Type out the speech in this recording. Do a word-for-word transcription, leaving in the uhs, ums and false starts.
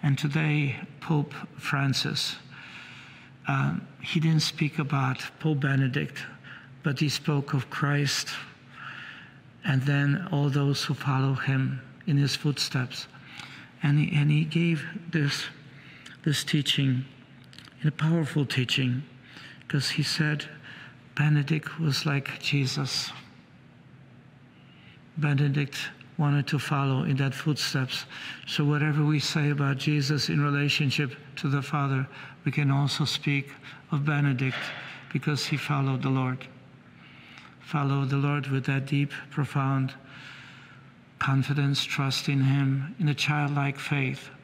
And today, Pope Francis, uh, he didn't speak about Pope Benedict, but he spoke of Christ and then all those who follow him in his footsteps. And he, and he gave this, this teaching, a powerful teaching, because he said Benedict was like Jesus. Benedict wanted to follow in that footsteps. So whatever we say about Jesus in relationship to the Father, we can also speak of Benedict, because he followed the Lord. Followed the Lord with that deep, profound confidence, trust in him, in a childlike faith.